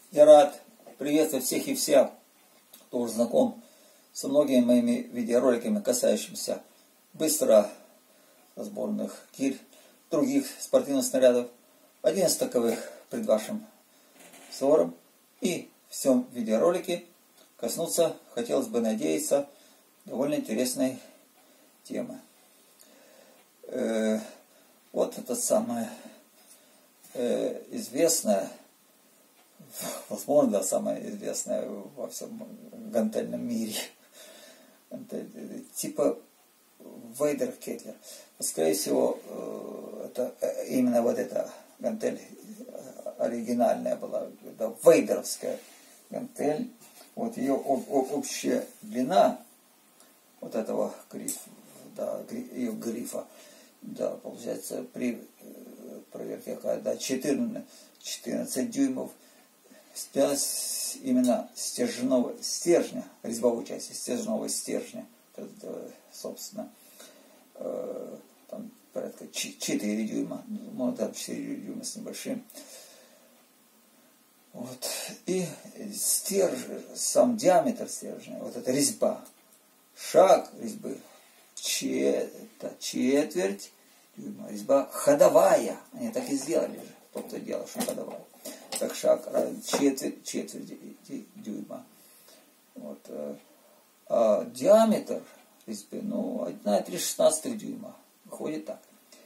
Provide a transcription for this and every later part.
Я рад приветствовать всех и вся, кто уже знаком со многими моими видеороликами, касающимися быстро разборных гирь, других спортивных снарядов. Один из таковых пред вашим взором. И в всем видеоролике коснуться, хотелось бы надеяться, довольно интересной темы. Вот это самое известное, возможно, самое известное во всем гантельном мире, типа Вейдер Кетлер. Скорее всего, это именно вот эта гантель оригинальная была, да, вейдеровская гантель. Вот ее общая длина вот этого грифа, да, ее грифа, да, получается при проверке какая, 14 дюймов, именно стержня, резьбовой части стержневого стержня, собственно, там порядка 4 дюйма, может, там 4 дюйма с небольшим. Вот. И сам диаметр стержня, вот эта резьба, шаг резьбы, четверть дюйма, резьба ходовая, они так и сделали же, тот, кто делал, что ходовая. Так шаг равен четверть дюйма. Вот. А диаметр резьбы, 1,3 дюйма. Выходит так.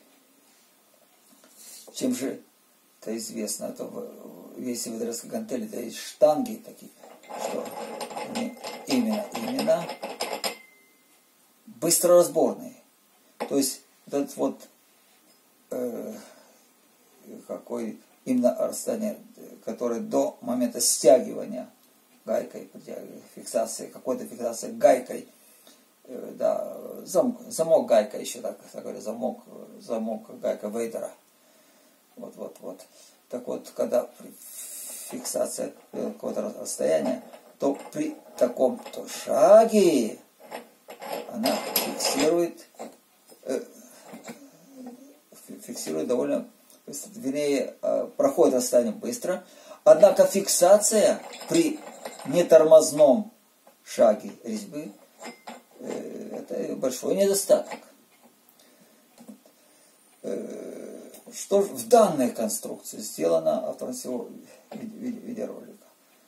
Чем же это известно? Это весь вейдеровской гантели, да, есть штанги такие, что они именно быстроразборные. То есть этот вот какой именно расстояние, которое до момента стягивания гайкой, фиксации, какой-то фиксации гайкой, да, замок гайка еще, так говорят, замок гайка Вейдера. Вот. Так вот, когда фиксация какого-то расстояния, то при таком-то шаге она фиксирует довольно, вернее, проходит расстояние быстро. Однако фиксация при нетормозном шаге резьбы это большой недостаток. Что в данной конструкции сделано автором всего видеоролика?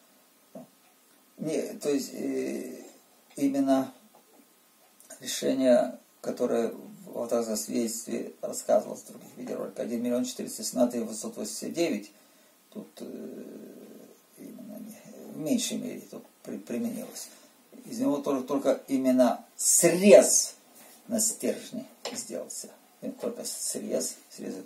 То есть именно решение, которое в авторском свидетельстве рассказывалось в других видеороликах, 1 417 889, тут именно в меньшей мере тут применилось. Из него только именно срез на стержне сделался. Только срез.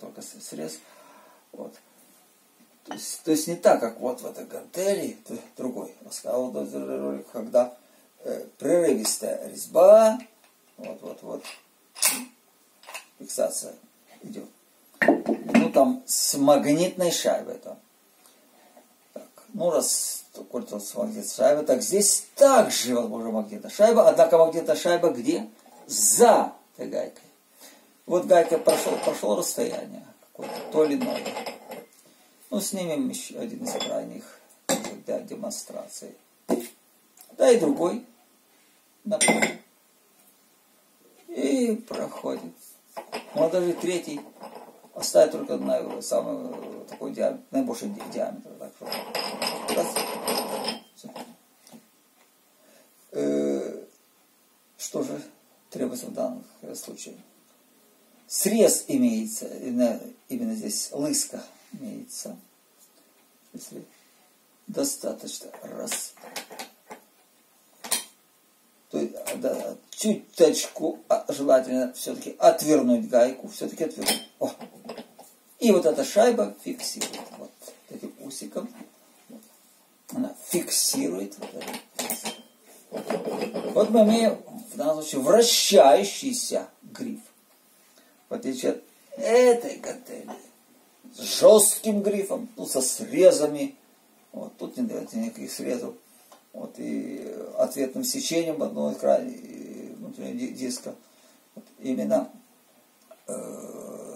Вот. То есть не так, как вот в этой гантели, другой рассказывал ролик, когда прерывистая резьба, вот, фиксация идет. Там с магнитной шайбой там. Так, раз коль-то с магнитной шайбой, так здесь также возможно магнитная шайба, однако магнитная шайба где? За этой гайкой. Вот гайка прошло расстояние какое-то, то или иное. Снимем еще один из крайних для демонстрации. Да и другой. Например. И проходит. Даже третий. Оставить только самый такой диаметр, наибольший диаметр. Так что же требуется в данном случае? Срез имеется, именно здесь лыска имеется. Если достаточно раз. То есть, да, чуточку желательно все-таки отвернуть гайку, все-таки отвернуть. И вот эта шайба фиксирует вот этим усиком. Она фиксирует вот мы имеем в данном случае вращающийся гриф. В отличие от этой гантели с жестким грифом, со срезами. Тут не дается никаких срезов. И ответным сечением в одном экране внутреннего диска. Именно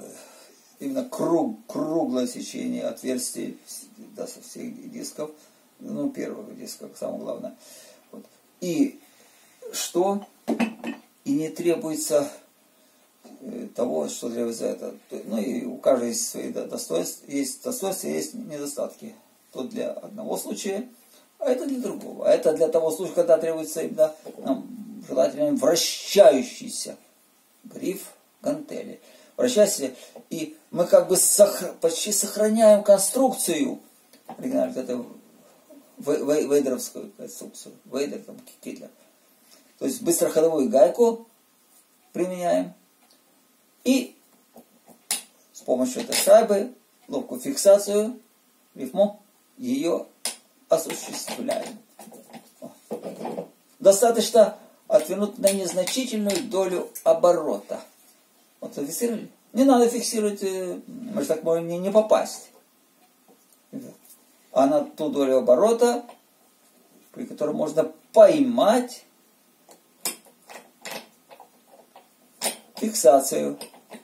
круглое сечение отверстий со всех дисков Ну, первый диск, как самое главное. Вот. И что? И не требуется того, что требуется это. Ну и у каждого есть свои достоинства, есть недостатки. То для одного случая, а это для другого. А это для того случая, когда требуется именно желательно вращающийся гриф гантели. Вращайся, и мы как бы почти сохраняем конструкцию, оригинально, это вейдеровскую конструкцию, Вейдер, там, Китлер. То есть быстроходовую гайку применяем, и с помощью этой шайбы, ловкую фиксацию, рифму, ее осуществляем. Достаточно отвернуть на незначительную долю оборота. Вот зафиксировали? Не надо фиксировать, мы же так можем не попасть. А на ту долю оборота, при которой можно поймать фиксацию.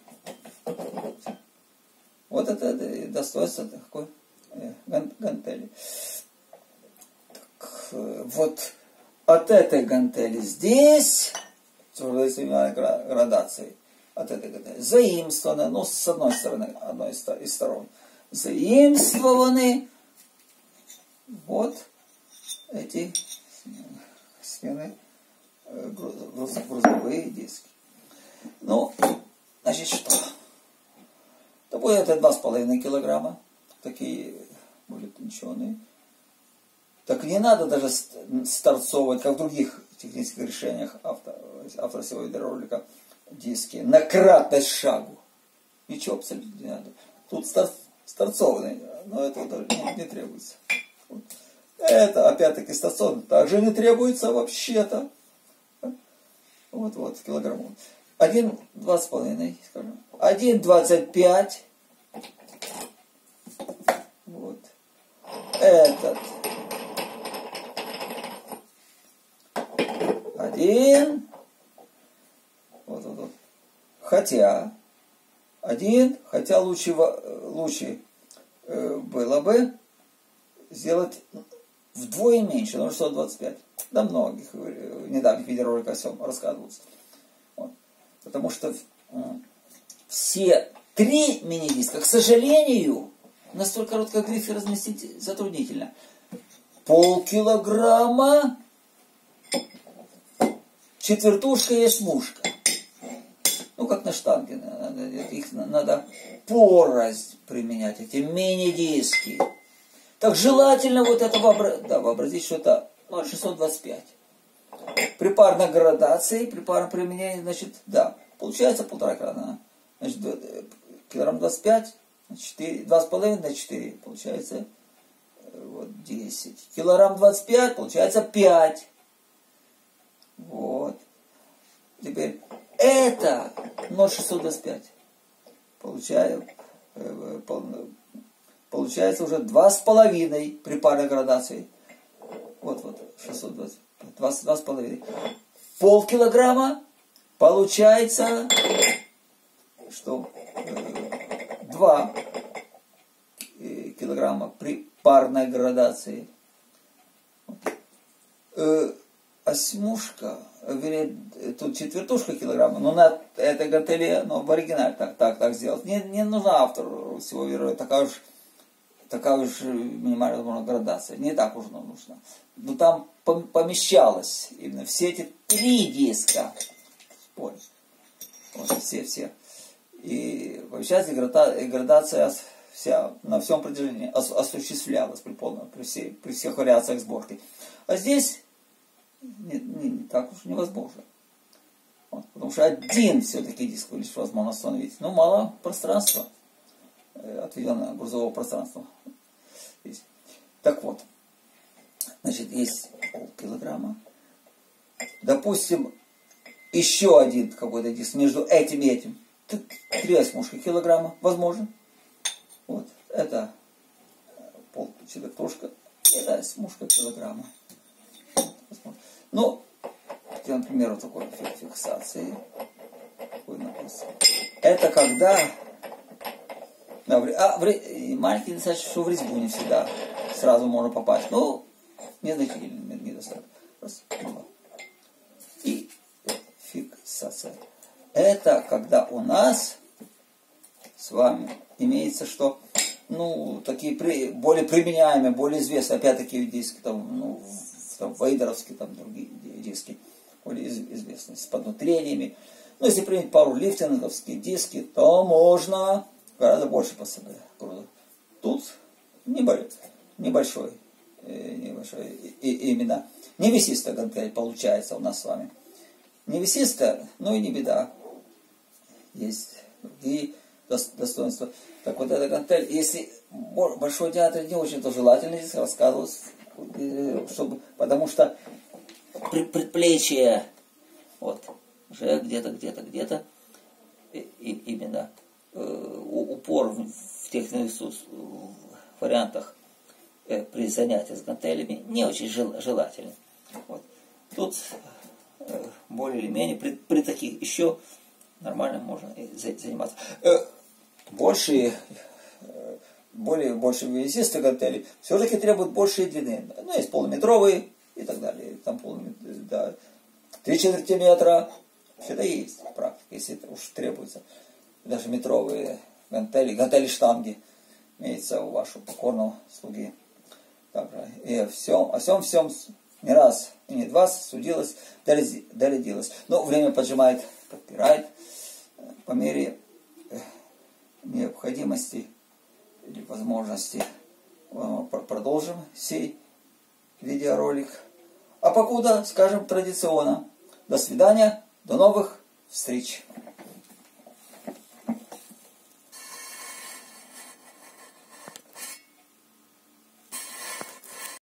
Вот это достоинство такой гантели. Так, вот от этой гантели здесь, градации, от этой гантели, заимствованы, ну, с одной стороны, одной из сторон, заимствованы вот эти смены грузовые диски. Ну, значит, что? То будет это 2,5 килограмма, такие были тонченые. Так не надо даже сторцовывать, как в других технических решениях авторского гидроролика, диски на кратность шагу. Ничего абсолютно не надо. Тут сторцованные, но этого даже не требуется. Вот. Это, опять-таки, сторцованные также не требуется вообще-то. Вот, килограмм. 1,2,5, скажем. 1,25. Вот. Этот. 1. Вот. Хотя лучше было бы сделать вдвое меньше, 0,625. Да многих недавних видеороликов о всем рассказывается. Вот. Потому что все 3 мини-диска, к сожалению, на столь короткой грифе разместить затруднительно. Полкилограмма, четвертушка и смушка. Ну, как на штанге. Их надо порознь применять, эти мини-диски. Так желательно вот это вообразить, что это 0,625. При парной градации, при парном применении, значит, да, получается 1,5 крана. Значит, килограмм 25, 2,5 на 4, получается вот 10. Килограмм 25, получается 5. Вот. Теперь это 0,625. Получается уже 2,5 при парной градации. Вот, 620. 2,5. Полкилограмма получается, что 2 килограмма при парной градации. Осьмушка, тут четвертушка килограмма, но на этой гантели, но в оригинале так сделать. Не нужна автору всего веры такая уж минимальная градация. Не так уж нужна. Но там помещалось именно все эти 3 диска. Вот все. И получается градация вся на всем протяжении осуществлялась при всех вариациях сборки. А здесь не так уж невозможно. Вот, потому что один все-таки диск лишь возможно установить. Но мало пространства, отведенного грузового пространства. Здесь. Так вот, значит, есть полкилограмма. Допустим, еще один какой-то диск между этим и этим. 3 осьмушки килограмма, возможно. Вот, это четвертушка, это осьмушка килограмма. Ну, например, вот такой фиксации. Это когда... маленький недостаточно, что в резьбу не всегда сразу можно попасть. Ну, незначительный недостаток. Раз, два. И фиксация. Это когда у нас с вами имеется, что такие более применяемые, более известные, опять-таки диски, там вейдеровские, там другие диски, более известные, с поднутрениями. Если принять пару лифтинговские диски, то можно гораздо больше посадить груза. Тут небольшой именно невесистая гантель получается у нас с вами. Невесистая, и не беда. Есть другие достоинства. Так вот эта гантель, если большой диаметр не очень, то желательно здесь рассказывать, потому что предплечье уже где-то именно упор в тех вариантах при занятии с гантелями не очень желательно. Тут более или менее при таких еще нормально можно заниматься. Больше весистые гантели все-таки требуют большей длины. Есть полуметровые и так далее. Там 3/4 метра. Это есть в практике, если это уж требуется. Даже метровые гантели штанги имеется у вашего покорного слуги. Также и о всем не раз и не два судилось, доредилось. Но время поджимает, подпирает. По мере необходимости или возможности продолжим сей видеоролик. А покуда, скажем традиционно, до свидания, до новых встреч.